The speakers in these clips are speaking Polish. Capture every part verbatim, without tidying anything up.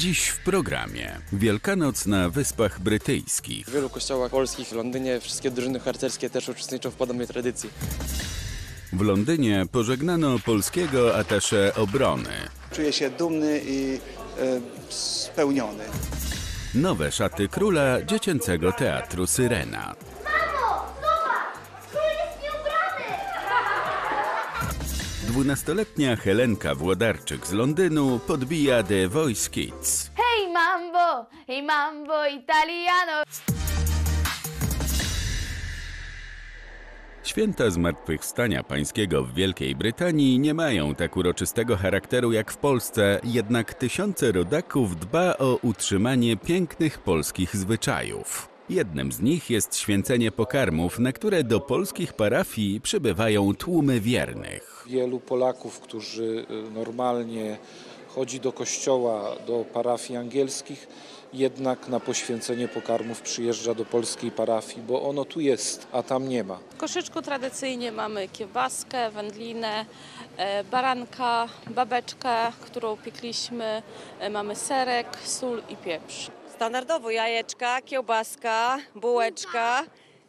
Dziś w programie Wielkanoc na Wyspach Brytyjskich. W wielu kościołach polskich w Londynie wszystkie drużyny harcerskie też uczestniczą w podobnej tradycji. W Londynie pożegnano polskiego atasze obrony. Czuję się dumny i e, spełniony. Nowe szaty króla dziecięcego teatru Syrena. Mamo, zobacz! Król jest nieubrany! Dwunastoletnia Helenka Włodarczyk z Londynu podbija The Voice Kids. Hej mambo, hej mambo italiano! Święta Zmartwychwstania Pańskiego w Wielkiej Brytanii nie mają tak uroczystego charakteru jak w Polsce, jednak tysiące rodaków dba o utrzymanie pięknych polskich zwyczajów. Jednym z nich jest święcenie pokarmów, na które do polskich parafii przybywają tłumy wiernych. Wielu Polaków, którzy normalnie chodzi do kościoła, do parafii angielskich, jednak na poświęcenie pokarmów przyjeżdża do polskiej parafii, bo ono tu jest, a tam nie ma. W koszyczku tradycyjnie mamy kiełbaskę, wędlinę, baranka, babeczkę, którą piekliśmy, mamy serek, sól i pieprz. Standardowo jajeczka, kiełbaska, bułeczka,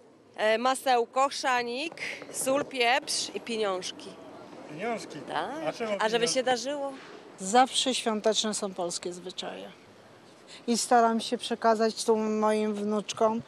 masełko, szanik, sól, pieprz i pieniążki. Pieniążki? Tak. A, czemu A żeby się darzyło? Zawsze świąteczne są polskie zwyczaje. I staram się przekazać tu moim wnuczkom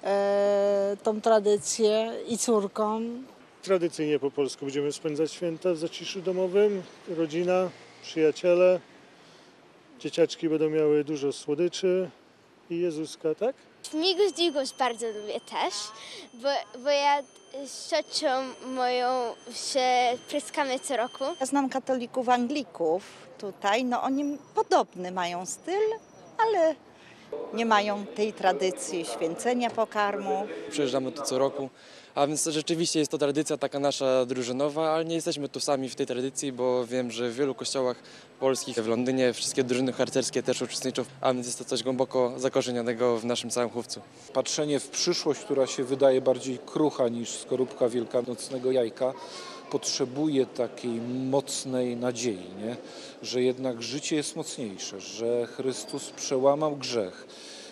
e, tą tradycję i córkom. Tradycyjnie po polsku będziemy spędzać święta w zaciszu domowym. Rodzina, przyjaciele, dzieciaczki będą miały dużo słodyczy i Jezuska, tak? Śmigus Dzigus bardzo lubię też, bo, bo ja z ciocią moją się pryskamy co roku. Ja znam katolików Anglików tutaj, no oni podobny mają styl, ale nie mają tej tradycji święcenia pokarmu. Przyjeżdżamy tu co roku, a więc rzeczywiście jest to tradycja taka nasza drużynowa, ale nie jesteśmy tu sami w tej tradycji, bo wiem, że w wielu kościołach polskich w Londynie wszystkie drużyny harcerskie też uczestniczą, a więc jest to coś głęboko zakorzenionego w naszym całym chówcu. Patrzenie w przyszłość, która się wydaje bardziej krucha niż skorupka wielkanocnego jajka, potrzebuje takiej mocnej nadziei, nie? Że jednak życie jest mocniejsze, że Chrystus przełamał grzech,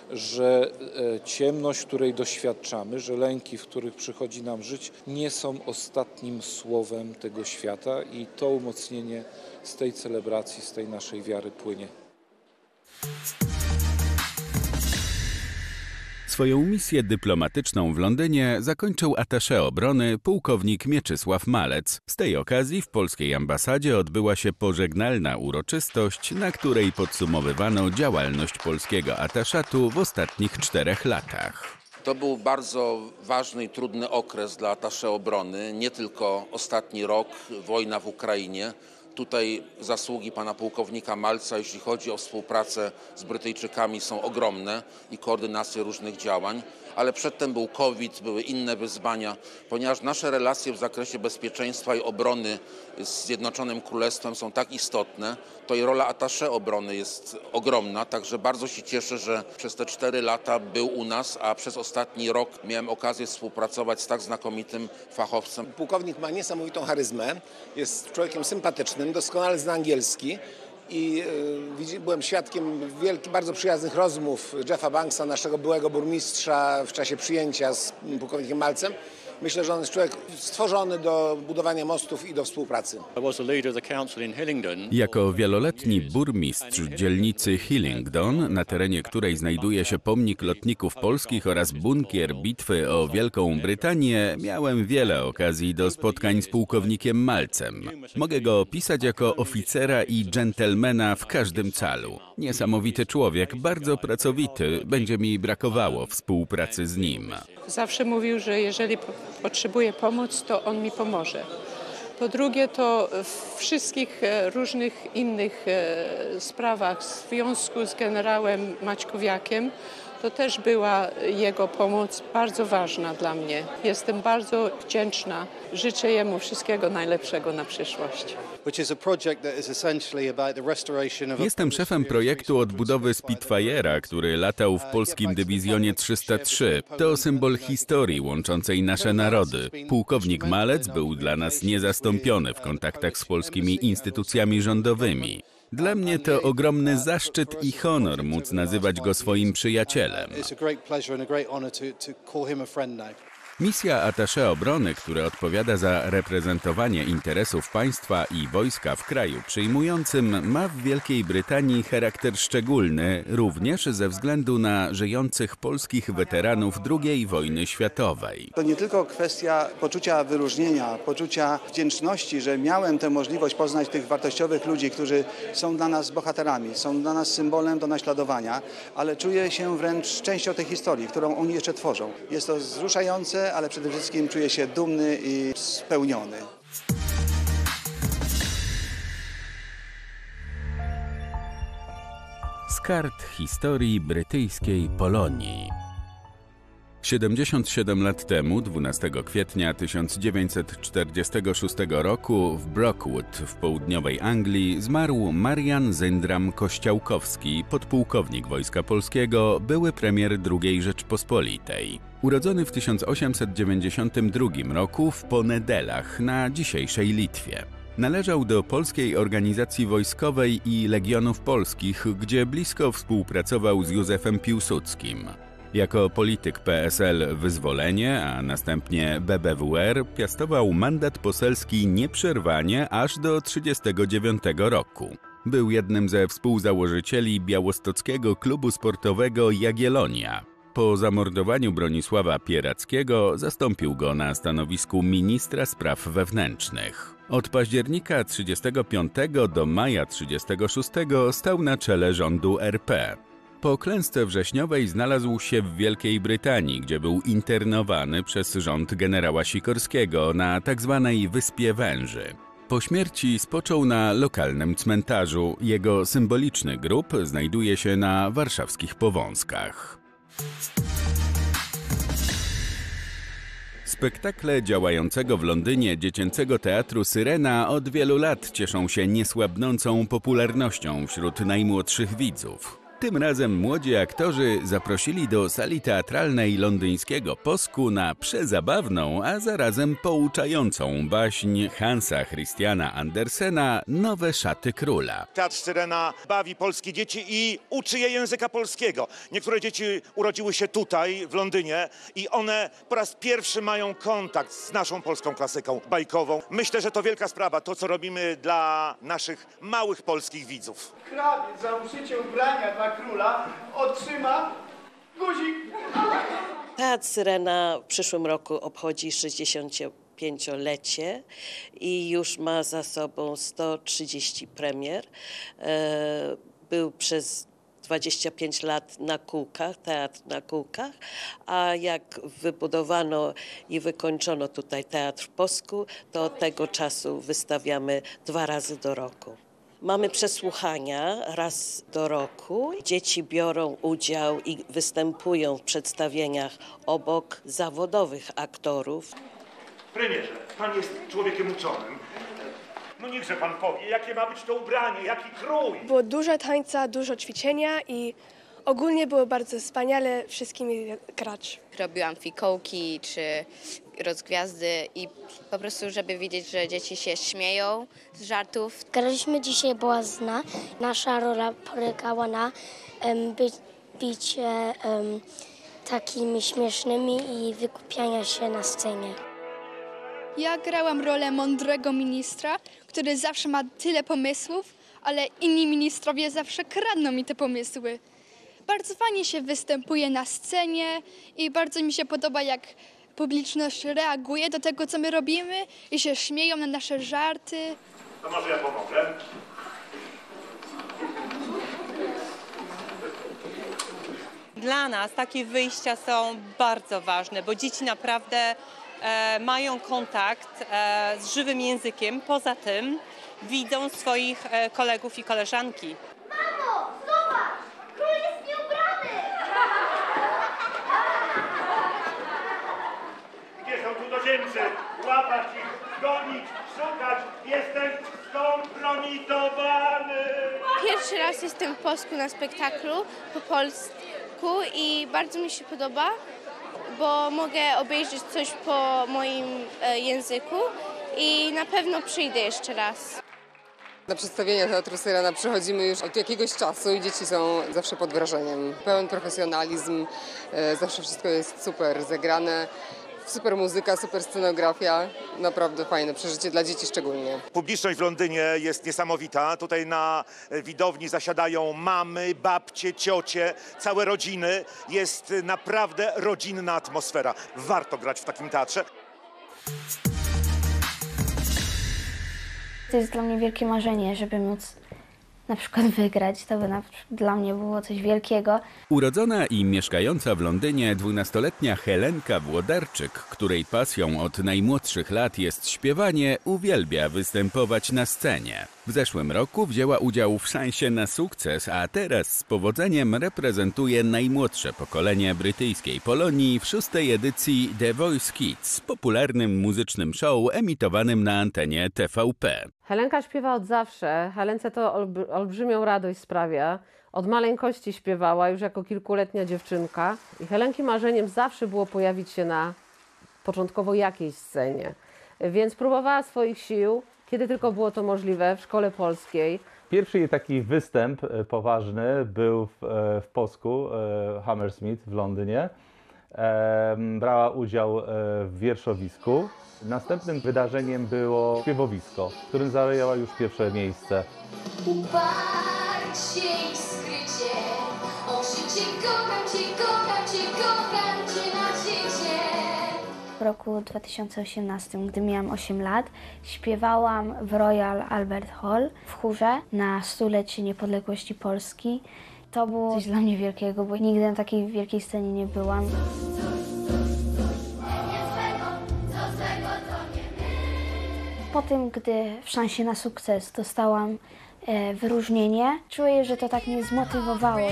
że e, ciemność, której doświadczamy, że lęki, w których przychodzi nam żyć, nie są ostatnim słowem tego świata i to umocnienie z tej celebracji, z tej naszej wiary płynie. Swoją misję dyplomatyczną w Londynie zakończył atasze obrony pułkownik Mieczysław Malec. Z tej okazji w polskiej ambasadzie odbyła się pożegnalna uroczystość, na której podsumowywano działalność polskiego ataszatu w ostatnich czterech latach. To był bardzo ważny i trudny okres dla atasze obrony, nie tylko ostatni rok, wojna w Ukrainie. Tutaj zasługi pana pułkownika Malca, jeśli chodzi o współpracę z Brytyjczykami, są ogromne i koordynację różnych działań, ale przedtem był COVID, były inne wyzwania, ponieważ nasze relacje w zakresie bezpieczeństwa i obrony z Zjednoczonym Królestwem są tak istotne, to i rola atasze obrony jest ogromna, także bardzo się cieszę, że przez te cztery lata był u nas, a przez ostatni rok miałem okazję współpracować z tak znakomitym fachowcem. Pułkownik ma niesamowitą charyzmę, jest człowiekiem sympatycznym, doskonale zna angielski i y, byłem świadkiem wielkich, bardzo przyjaznych rozmów Jeffa Banksa, naszego byłego burmistrza, w czasie przyjęcia z pułkownikiem Malcem. Myślę, że on jest człowiek stworzony do budowania mostów i do współpracy. Jako wieloletni burmistrz dzielnicy Hillingdon, na terenie której znajduje się pomnik lotników polskich oraz bunkier bitwy o Wielką Brytanię, miałem wiele okazji do spotkań z pułkownikiem Malcem. Mogę go opisać jako oficera i dżentelmena w każdym calu. Niesamowity człowiek, bardzo pracowity, będzie mi brakowało współpracy z nim. Zawsze mówił, że jeżeli potrzebuję pomoc, to on mi pomoże. Po drugie, to w wszystkich różnych innych sprawach w związku z generałem Maćkowiakiem, to też była jego pomoc bardzo ważna dla mnie. Jestem bardzo wdzięczna. Życzę jemu wszystkiego najlepszego na przyszłość. Jestem szefem projektu odbudowy Spitfire'a, który latał w polskim dywizjonie trzysta trzy. To symbol historii łączącej nasze narody. Pułkownik Malec był dla nas niezastąpiony w kontaktach z polskimi instytucjami rządowymi. Dla mnie to ogromny zaszczyt i honor móc nazywać go swoim przyjacielem. Misja attaché obrony, który odpowiada za reprezentowanie interesów państwa i wojska w kraju przyjmującym, ma w Wielkiej Brytanii charakter szczególny, również ze względu na żyjących polskich weteranów drugiej wojny światowej. To nie tylko kwestia poczucia wyróżnienia, poczucia wdzięczności, że miałem tę możliwość poznać tych wartościowych ludzi, którzy są dla nas bohaterami, są dla nas symbolem do naśladowania, ale czuję się wręcz częścią tej historii, którą oni jeszcze tworzą. Jest to wzruszające, ale przede wszystkim czuję się dumny i spełniony. Z kart historii brytyjskiej Polonii. siedemdziesiąt siedem lat temu, dwunastego kwietnia tysiąc dziewięćset czterdziestego szóstego roku w Brockwood w południowej Anglii zmarł Marian Zyndram Kościałkowski, podpułkownik Wojska Polskiego, były premier drugiej Rzeczpospolitej. Urodzony w tysiąc osiemset dziewięćdziesiątym drugim roku w Ponedelach na dzisiejszej Litwie. Należał do Polskiej Organizacji Wojskowej i Legionów Polskich, gdzie blisko współpracował z Józefem Piłsudskim. Jako polityk P S L Wyzwolenie, a następnie B B W R, piastował mandat poselski nieprzerwanie aż do trzydziestego dziewiątego roku. Był jednym ze współzałożycieli białostockiego klubu sportowego Jagiellonia. Po zamordowaniu Bronisława Pierackiego zastąpił go na stanowisku ministra spraw wewnętrznych. Od października trzydziestego piątego do maja trzydziestego szóstego stał na czele rządu R P. Po klęsce wrześniowej znalazł się w Wielkiej Brytanii, gdzie był internowany przez rząd generała Sikorskiego na tzw. Wyspie Węży. Po śmierci spoczął na lokalnym cmentarzu. Jego symboliczny grób znajduje się na warszawskich Powązkach. Spektakle działającego w Londynie dziecięcego teatru Syrena od wielu lat cieszą się niesłabnącą popularnością wśród najmłodszych widzów. Tym razem młodzi aktorzy zaprosili do sali teatralnej londyńskiego Posku na przezabawną, a zarazem pouczającą baśń Hansa Christiana Andersena Nowe szaty króla. Teatr Syrena bawi polskie dzieci i uczy je języka polskiego. Niektóre dzieci urodziły się tutaj, w Londynie, i one po raz pierwszy mają kontakt z naszą polską klasyką bajkową. Myślę, że to wielka sprawa, to co robimy dla naszych małych polskich widzów. Krawiec, założyciel ubrania dla króla, otrzyma guzik. Teatr Syrena w przyszłym roku obchodzi sześćdziesięciopięciolecie i już ma za sobą sto trzydzieści premier. Był przez dwadzieścia pięć lat na kółkach, teatr na kółkach, a jak wybudowano i wykończono tutaj teatr w Posku, to od tego czasu wystawiamy dwa razy do roku. Mamy przesłuchania raz do roku. Dzieci biorą udział i występują w przedstawieniach obok zawodowych aktorów. Premierze, pan jest człowiekiem uczonym. No niechże pan powie, jakie ma być to ubranie, jaki krój. Było dużo tańca, dużo ćwiczenia i ogólnie było bardzo wspaniale wszystkimi grać. Robiłam fikołki czy rozgwiazdy i po prostu, żeby widzieć, że dzieci się śmieją z żartów. Graliśmy dzisiaj błazna. Nasza rola polegała na um, by, bycie um, takimi śmiesznymi i wygłupiania się na scenie. Ja grałam rolę mądrego ministra, który zawsze ma tyle pomysłów, ale inni ministrowie zawsze kradną mi te pomysły. Bardzo fajnie się występuje na scenie i bardzo mi się podoba, jak publiczność reaguje do tego, co my robimy i się śmieją na nasze żarty. To może ja pomogę. Dla nas takie wyjścia są bardzo ważne, bo dzieci naprawdę e, mają kontakt e, z żywym językiem. Poza tym widzą swoich e, kolegów i koleżanki. Mamo, zobacz! Król jest nieubrany! Gdzie są cudzoziemcy? Łapać ich, gonić, szukać. Jestem skompromitowany. Pierwszy raz jestem w Polsku na spektaklu po polsku i bardzo mi się podoba, bo mogę obejrzeć coś po moim e, języku i na pewno przyjdę jeszcze raz. Na przedstawienia Teatru Syrena przychodzimy już od jakiegoś czasu i dzieci są zawsze pod wrażeniem. Pełen profesjonalizm, zawsze wszystko jest super zagrane. Super muzyka, super scenografia, naprawdę fajne przeżycie dla dzieci szczególnie. Publiczność w Londynie jest niesamowita. Tutaj na widowni zasiadają mamy, babcie, ciocie, całe rodziny. Jest naprawdę rodzinna atmosfera. Warto grać w takim teatrze. To jest dla mnie wielkie marzenie, żeby móc na przykład wygrać. To by na, dla mnie było coś wielkiego. Urodzona i mieszkająca w Londynie dwunastoletnia Helenka Włodarczyk, której pasją od najmłodszych lat jest śpiewanie, uwielbia występować na scenie. W zeszłym roku wzięła udział w Szansie na sukces, a teraz z powodzeniem reprezentuje najmłodsze pokolenie brytyjskiej Polonii w szóstej edycji The Voice Kids, popularnym muzycznym show emitowanym na antenie T V P. Helenka śpiewa od zawsze. Helence to olbrzymią radość sprawia. Od maleńkości śpiewała, już jako kilkuletnia dziewczynka. I Helenki marzeniem zawsze było pojawić się na początkowo jakiejś scenie. Więc próbowała swoich sił, kiedy tylko było to możliwe, w szkole polskiej. Pierwszy jej taki występ poważny był w, w Posku, Hammersmith w Londynie. Brała udział w wierszowisku. Następnym wydarzeniem było śpiewowisko, w którym zajęła już pierwsze miejsce. Uparcie i skrycie, o życie, kocham cię, kocham cię, kocham cię na życie. W roku dwa tysiące osiemnastym, gdy miałam osiem lat, śpiewałam w Royal Albert Hall w chórze na stulecie niepodległości Polski. To było coś dla mnie wielkiego, bo nigdy na takiej wielkiej scenie nie byłam. Po tym, gdy w Szansie na sukces dostałam e, wyróżnienie, czuję, że to tak mnie zmotywowało.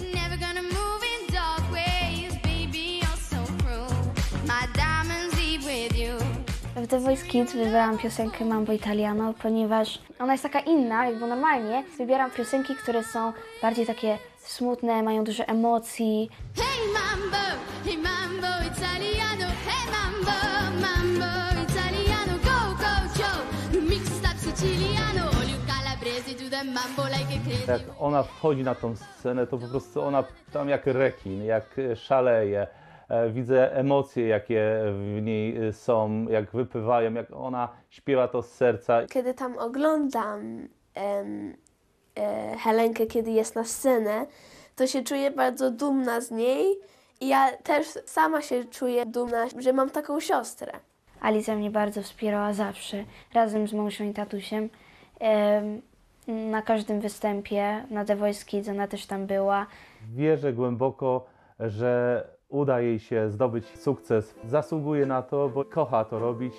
W The Voice Kids wybrałam piosenkę Mambo Italiano, ponieważ ona jest taka inna, jakby normalnie wybieram piosenki, które są bardziej takie smutne, mają dużo emocji. Hey mambo, hey mambo Italiano, hey mambo, mambo Italiano, go go Joe, you mix up Siciliano, all you calabrese do the mambo like a crazy. Jak ona wchodzi na tą scenę, to po prostu ona tam jak rekin, jak szaleje. Widzę emocje, jakie w niej są, jak wypływają, jak ona śpiewa to z serca. Kiedy tam oglądam em, e, Helenkę, kiedy jest na scenę, to się czuję bardzo dumna z niej i ja też sama się czuję dumna, że mam taką siostrę. Alicja mnie bardzo wspierała zawsze, razem z mążem i tatusiem. Em, na każdym występie na The Voice Kids ona też tam była. Wierzę głęboko, że uda jej się zdobyć sukces. Zasługuje na to, bo kocha to robić.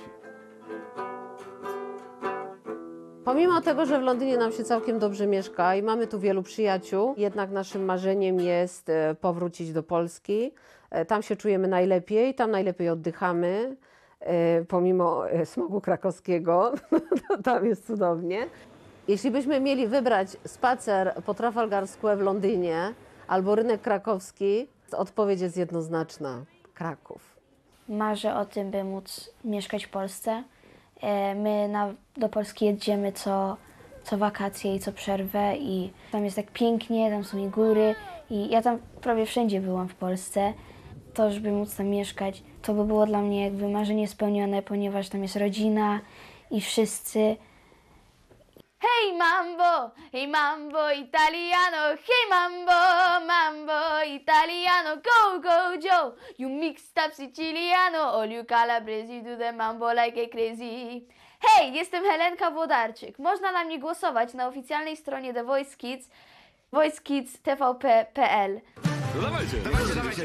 Pomimo tego, że w Londynie nam się całkiem dobrze mieszka i mamy tu wielu przyjaciół, jednak naszym marzeniem jest powrócić do Polski. Tam się czujemy najlepiej, tam najlepiej oddychamy. Pomimo smogu krakowskiego, tam jest cudownie. Jeśli byśmy mieli wybrać spacer po Trafalgar Square w Londynie albo rynek krakowski, odpowiedź jest jednoznaczna. Kraków. Marzę o tym, by móc mieszkać w Polsce. My na, do Polski jedziemy co, co wakacje i co przerwę i tam jest tak pięknie, tam są i góry i ja tam prawie wszędzie byłam w Polsce. To, żeby móc tam mieszkać, to by było dla mnie jakby marzenie spełnione, ponieważ tam jest rodzina i wszyscy. Hey mambo, hey mambo italiano, hey mambo, mambo italiano, go go Joe, you mixed up Siciliano, all you calabrese do the mambo like a crazy. Hej, jestem Helenka Włodarczyk. Można na mnie głosować na oficjalnej stronie The Voice Kids, voice kids t v p kropka p l. No dawajcie, dawajcie, dawajcie.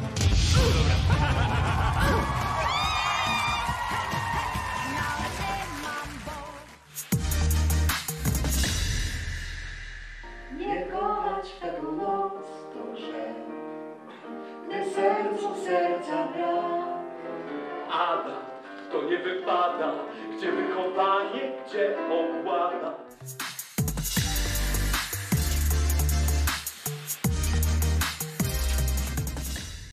Nie kochać w taką noc to grzech, gdy sercu serca brak. Ada, to nie wypada, gdzie wychowanie, gdzie ogłada.